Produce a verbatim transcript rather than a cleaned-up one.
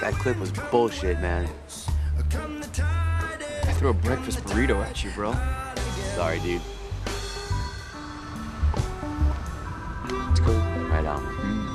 That clip was bullshit, man. I threw a breakfast burrito at you, bro. Sorry, dude. It's cool. Right on. Mm.